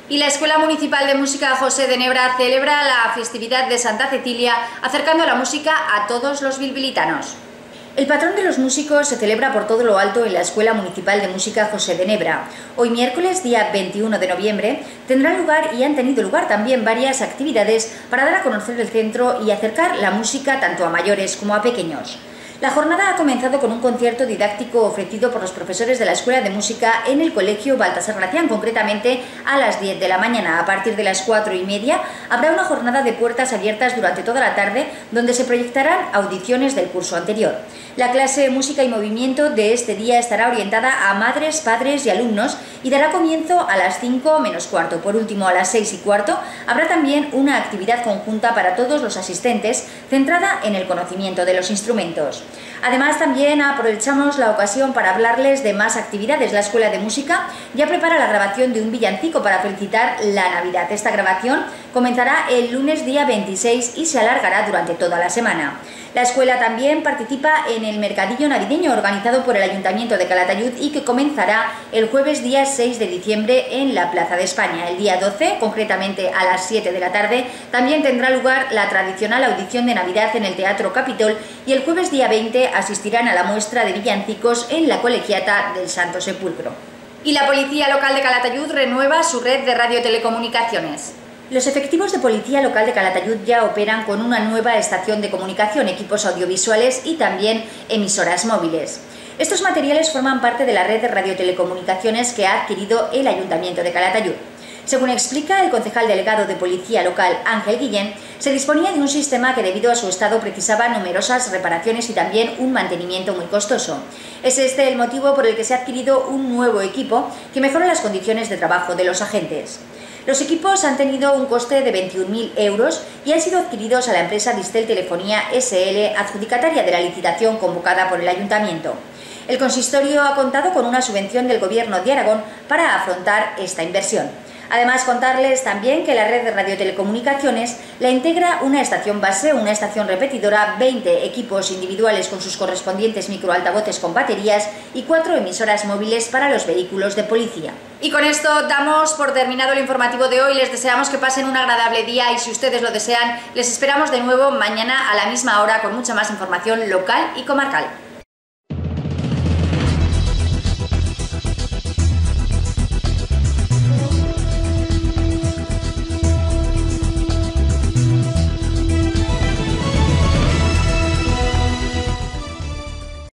Y la Escuela Municipal de Música José de Nebra celebra la festividad de Santa Cecilia, acercando la música a todos los bilbilitanos. El patrón de los músicos se celebra por todo lo alto en la Escuela Municipal de Música José de Nebra. Hoy miércoles, día 21 de noviembre, tendrán lugar y han tenido lugar también varias actividades para dar a conocer el centro y acercar la música tanto a mayores como a pequeños. La jornada ha comenzado con un concierto didáctico ofrecido por los profesores de la Escuela de Música en el Colegio Baltasar Gracián, concretamente a las 10 de la mañana. A partir de las 4:30 habrá una jornada de puertas abiertas durante toda la tarde, donde se proyectarán audiciones del curso anterior. La clase Música y Movimiento de este día estará orientada a madres, padres y alumnos y dará comienzo a las 5 menos cuarto. Por último, a las 6:15 habrá también una actividad conjunta para todos los asistentes, centrada en el conocimiento de los instrumentos. Además, también aprovechamos la ocasión para hablarles de más actividades. La Escuela de Música ya prepara la grabación de un villancico para felicitar la Navidad. Esta grabación comenzará el lunes día 26 y se alargará durante toda la semana. La escuela también participa en el mercadillo navideño organizado por el Ayuntamiento de Calatayud y que comenzará el jueves día 6 de diciembre en la Plaza de España. El día 12, concretamente a las 7 de la tarde, también tendrá lugar la tradicional audición de Navidad en el Teatro Capitol y el jueves día 20 asistirán a la muestra de villancicos en la Colegiata del Santo Sepulcro. Y la Policía Local de Calatayud renueva su red de radiotelecomunicaciones. Los efectivos de Policía Local de Calatayud ya operan con una nueva estación de comunicación, equipos audiovisuales y también emisoras móviles. Estos materiales forman parte de la red de radiotelecomunicaciones que ha adquirido el Ayuntamiento de Calatayud. Según explica el concejal delegado de Policía Local, Ángel Guillén, se disponía de un sistema que debido a su estado precisaba numerosas reparaciones y también un mantenimiento muy costoso. Es este el motivo por el que se ha adquirido un nuevo equipo que mejora las condiciones de trabajo de los agentes. Los equipos han tenido un coste de 21.000 euros y han sido adquiridos a la empresa Distel Telefonía SL, adjudicataria de la licitación convocada por el Ayuntamiento. El consistorio ha contado con una subvención del Gobierno de Aragón para afrontar esta inversión. Además, contarles también que la red de radiotelecomunicaciones la integra una estación base, una estación repetidora, 20 equipos individuales con sus correspondientes microaltavoces con baterías y 4 emisoras móviles para los vehículos de policía. Y con esto damos por terminado el informativo de hoy. Les deseamos que pasen un agradable día y si ustedes lo desean, les esperamos de nuevo mañana a la misma hora con mucha más información local y comarcal.